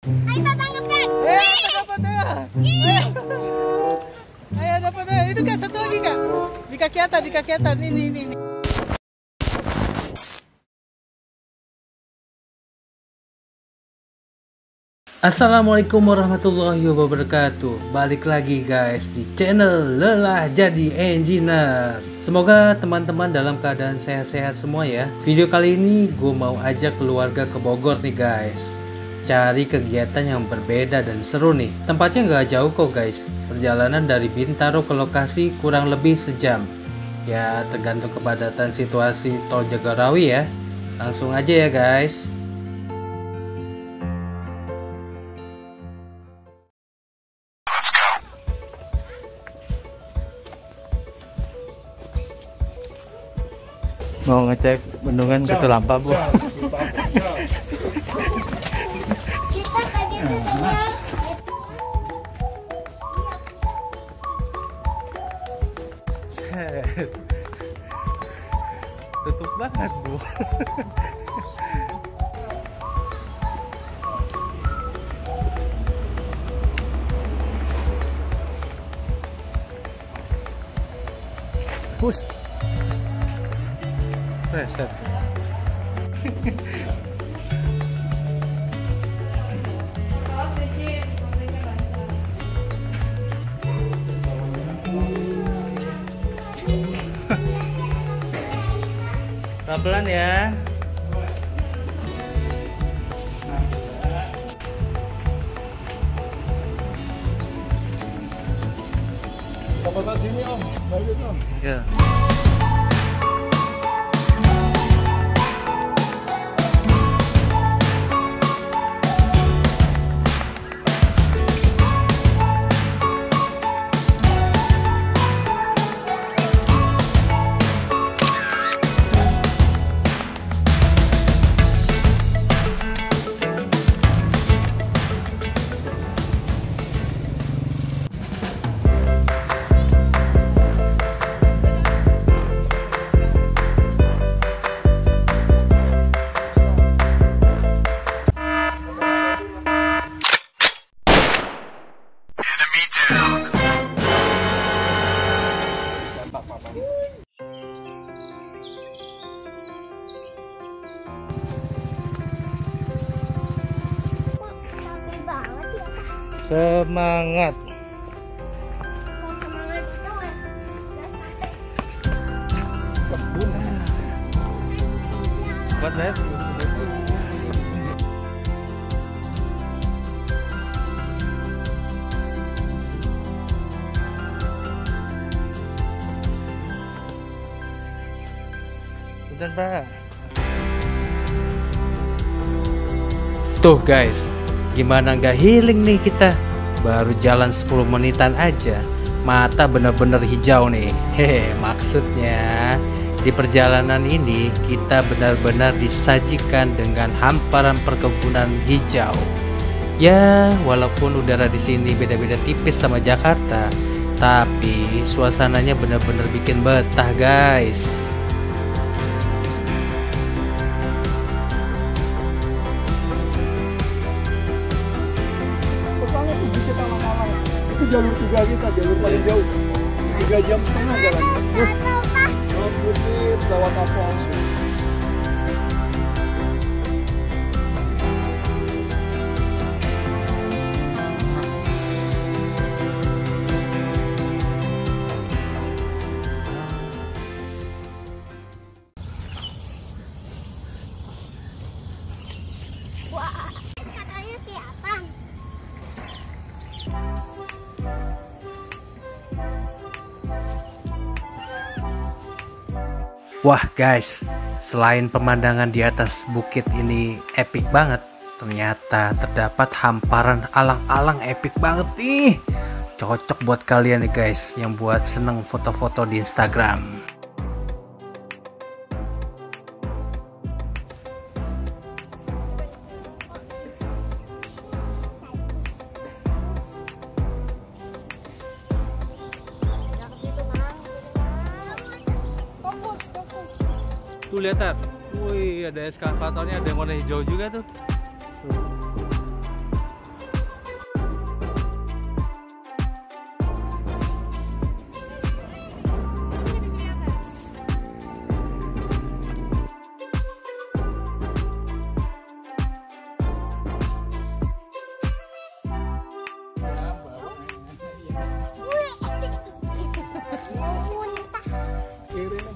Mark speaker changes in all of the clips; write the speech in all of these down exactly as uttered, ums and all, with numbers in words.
Speaker 1: Ayo tangkap kan?
Speaker 2: Eh, dapat ya. Ayo dapat ya. Itu kak satu lagi kak. Di kaki atas, di kaki atas. Ini, ini, ini. Assalamualaikum warahmatullahi wabarakatuh. Balik lagi guys di channel Lelah Jadi Engineer. Semoga teman-teman dalam keadaan sehat-sehat semua ya. Video kali ini gue mau ajak keluarga ke Bogor nih guys. Cari kegiatan yang berbeda dan seru nih. Tempatnya nggak jauh kok guys. Perjalanan dari Bintaro ke lokasi kurang lebih sejam. Ya tergantung kepadatan situasi tol Jagorawi ya. Langsung aja ya guys.
Speaker 3: Mau ngecek bendungan Katulampa, Bu.
Speaker 1: Kita tadi tujuan.
Speaker 3: Set. Tutup banget, Bu. Push. Reset. Pelan-pelan ya.
Speaker 4: Bapak sini om, balik om.
Speaker 3: Ya.
Speaker 1: Capek banget ya Pak.
Speaker 3: Semangat.
Speaker 1: Kalau semangat itu nggak sampai.
Speaker 3: Buat saya. Udah, Pak. Tuh guys, gimana nggak healing nih kita? Baru jalan sepuluh menitan aja, mata bener-bener hijau nih. Hehe, maksudnya di perjalanan ini kita benar-benar disajikan dengan hamparan perkebunan hijau. Ya, walaupun udara di sini beda-beda tipis sama Jakarta, tapi suasananya benar-benar bikin betah guys.
Speaker 4: Soalnya tuh kita malam-malam itu jalur tiga kita, jalur paling jauh. Tiga jam setengah jalannya. Laut Putih, lewat apa?
Speaker 1: Wah, katanya siapa?
Speaker 3: Wah guys, selain pemandangan di atas bukit ini epic banget, ternyata terdapat hamparan alang-alang epic banget nih. Cocok buat kalian nih guys yang buat seneng foto-foto di Instagram. Tuh lihat Tar. Wih, ada eskavatornya, ada yang warna hijau juga tuh.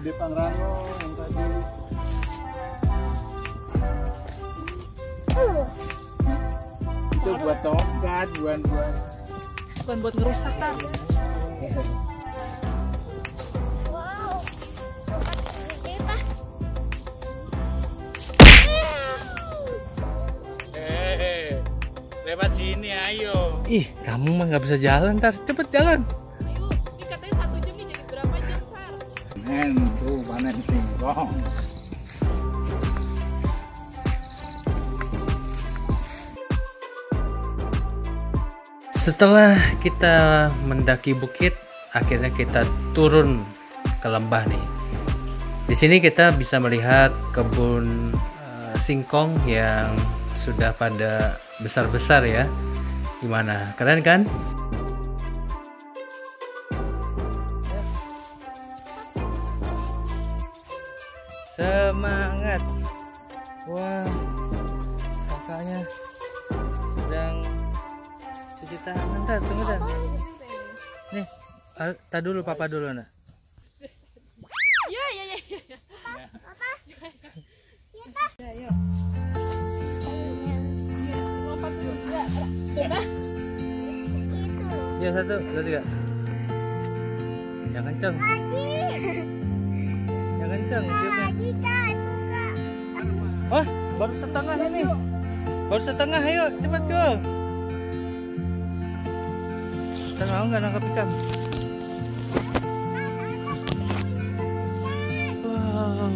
Speaker 4: Gede Pangrango yang tadi. Itu buat tongkat, buan-buan.
Speaker 5: Bukan buat ngerusak kan?
Speaker 1: Wow. Gede, Pak.
Speaker 3: Hehehe, lewat sini ayo.
Speaker 2: Ih, kamu mah nggak bisa jalan, Tar. Cepet jalan.
Speaker 5: Ayo, ini katanya satu jam nih, jadi berapa jam, Sar?
Speaker 4: Panen tuh, panen singkong.
Speaker 2: Setelah kita mendaki bukit, akhirnya kita turun ke lembah nih. Di sini kita bisa melihat kebun eh, singkong yang sudah pada besar-besar ya. Gimana? Keren kan? Semangat. Wah, kakaknya sedang cuci tangan. Tar, tunggu tar. Nih, ah, tar dulu papa dulu nak.
Speaker 5: Iya, iya, iya. Lompat juga. Coba.
Speaker 2: Ya satu, dua, tiga. Yang kenceng,
Speaker 1: Lagi.
Speaker 2: yang kenceng. tiupnya.
Speaker 1: Lagi, Kak. Itu, Kak.
Speaker 2: Oh, baru setengah ini. Baru setengah, ayo cepat go. Kita mau nggak nangkap ikan? Wow.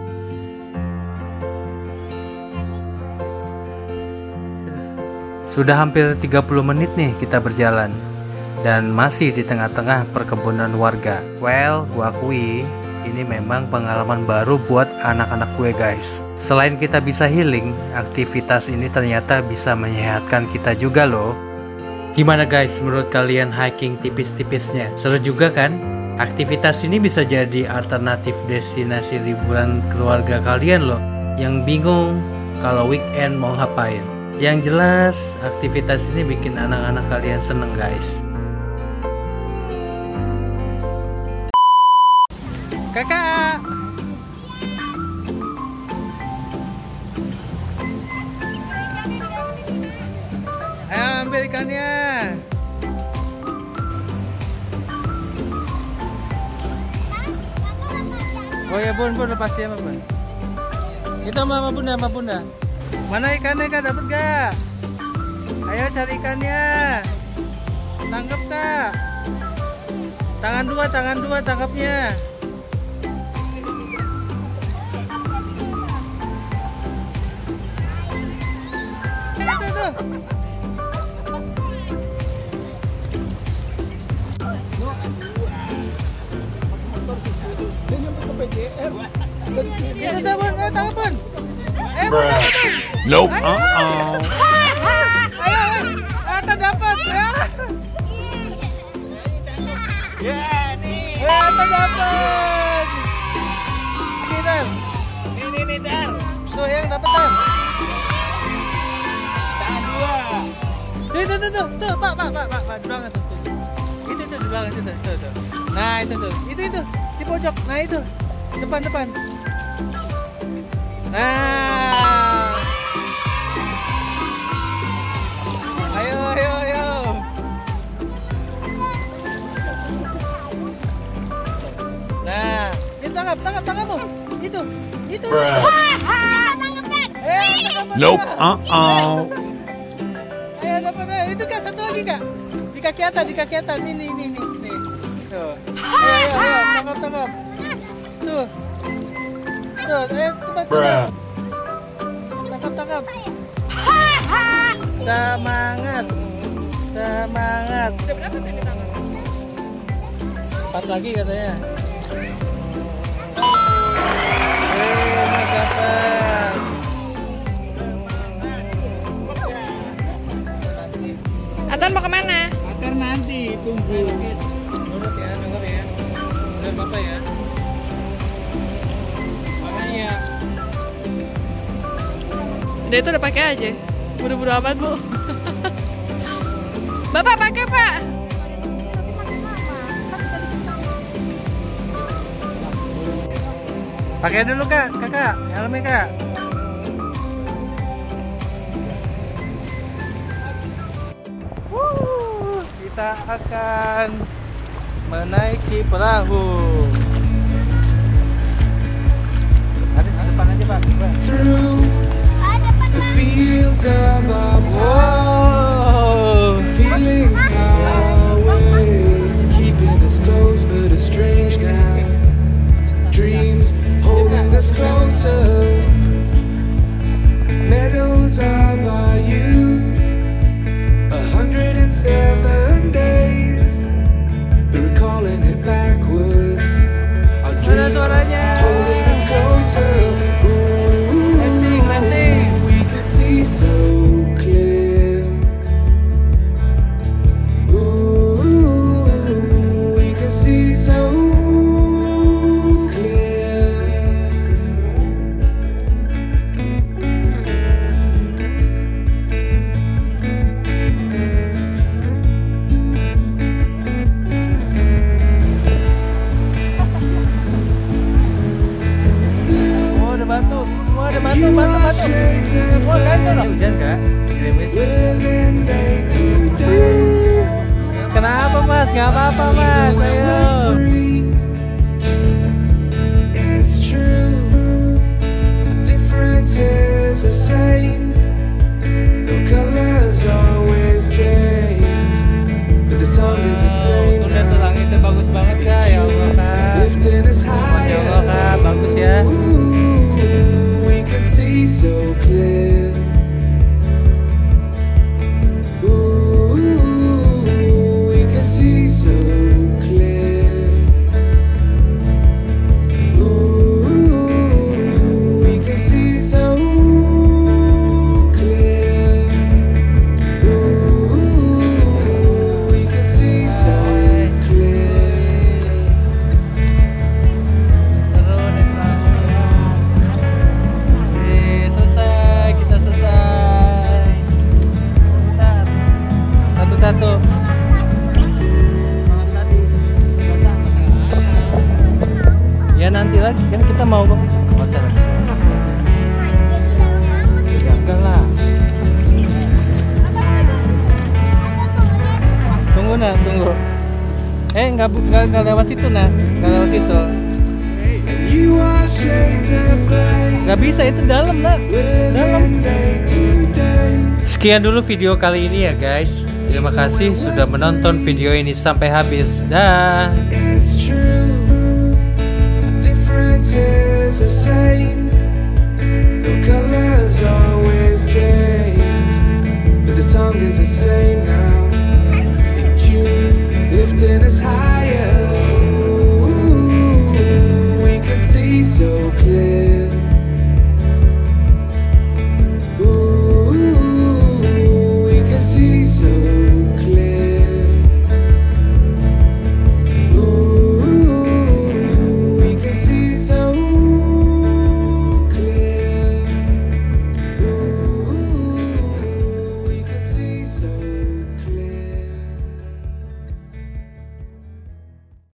Speaker 2: Sudah hampir tiga puluh menit nih kita berjalan dan masih di tengah-tengah perkebunan warga. Well, gua akui ini memang pengalaman baru buat anak-anak gue guys. Selain kita bisa healing, aktivitas ini ternyata bisa menyehatkan kita juga loh. Gimana guys menurut kalian hiking tipis-tipisnya? Seru juga kan? Aktivitas ini bisa jadi alternatif destinasi liburan keluarga kalian loh yang bingung kalau weekend mau ngapain. Yang jelas aktivitas ini bikin anak-anak kalian seneng guys. Kakak, ayo ambil ikannya. Oh ya bun, bun lepas dia bun. Itu mama bunda, mama bunda. Mana ikannya kak, dapat gak? Ayo cari ikannya. Tangkap kak. Tangan dua, tangan dua tangkapnya. Itu tuh. Itu tuh bun, ayo tangkap bun. Eh bun, tangkap bun.
Speaker 4: Nope.
Speaker 2: Ayo.
Speaker 4: Uh-oh.
Speaker 2: Ayo, ayo. Ah, terdapat. Ya.
Speaker 3: Ya nih,
Speaker 2: Eh, terdapat. Ini Dar.
Speaker 3: ini nih Dar,
Speaker 2: Tuh yang dapat Dar.
Speaker 3: tangan dua.
Speaker 2: Itu tuh tuh tuh pak pak pak pak pak di belakang tuh tuh. Itu tuh di belakang itu tuh tuh. tuh. Nah itu tuh itu itu di pojok. Nah itu depan depan. Nah. Ayo ayo ayo. Nah, ini tangkap tangkap tangkapmu. Itu itu.
Speaker 1: Tangkap, Kak.
Speaker 2: Eh, dapat,
Speaker 4: Nope.
Speaker 2: Kak.
Speaker 4: Uh-oh.
Speaker 2: Ayo dapat ayo. Itu kak satu lagi kak. Di kaki atas di kaki atas. Nih nih nih nih. nih. Tuh. Ayo ayo ayo tangkap tangkap. Tuh. Tuh. Ayo cepat cepat. Tangkap tangkap. Semangat. Semangat.
Speaker 5: Udah berapa tadi tangan?
Speaker 2: Empat lagi katanya. Eh, mas dapat.
Speaker 5: Atan mau kemana?
Speaker 3: Akar nanti tunggu.
Speaker 2: Nurut ya, denger ya. Dan bapak ya. Makanya.
Speaker 5: Udah itu udah pakai aja. Buru-buru amat bu. Bapak pakai pak.
Speaker 2: Pakai dulu kak, kakak, helmnya kak. Wuh, kita akan menaiki perahu. Ada di depan aja pak.
Speaker 1: Ada pernah.
Speaker 6: Fields of our
Speaker 2: Wow.
Speaker 6: feelings always keeping us close, but it's strange now. Dreams holding us closer. Meadows of our youth, a hundred and seven days, but recalling it backwards. Our
Speaker 2: Mana
Speaker 6: dreams
Speaker 2: suaranya?
Speaker 6: holding us closer. Ooh,
Speaker 2: Landing, landing.
Speaker 6: we can see so clear. Ooh, we can see so clear.
Speaker 2: Oh ada batu, oh ada batu, batu, batu. Wah kacau lah. Hujan kak, gerimis.
Speaker 6: Living day to day.
Speaker 2: Kenapa mas? Gak apa-apa mas, ayo.
Speaker 6: It's true, the difference is the same. The colors always change, but the song is the same.
Speaker 2: Tuh lihat tuh langitnya bagus banget kak, ya Allah kak.
Speaker 6: Lifting us
Speaker 2: Ya
Speaker 6: higher.
Speaker 2: Allah kak, bagus ya.
Speaker 6: Ooh, we can see so clear. Ooh, we can see so clear. Ooh, we can see so clear. Ooh, we can see so clear.
Speaker 2: Seru nih perahu. Oke, selesai, kita selesai. Bentar. Satu-satu. Ya nanti lagi kan kita mau ke hotel lagi. Ya enggak lah. Tunggu nah, tunggu. Eh nggak bu- nggak nggak lewat situ nah, nggak lewat situ.
Speaker 6: And you are shades of gray.
Speaker 2: Nggak bisa itu dalam nak. Dalam.
Speaker 6: Day to day.
Speaker 2: Sekian dulu video kali ini ya guys. Terima kasih sudah menonton video ini sampai habis. Dah.
Speaker 6: It's true, the difference is the same. The colors always change, but the song is the same now. In June, lifting us high.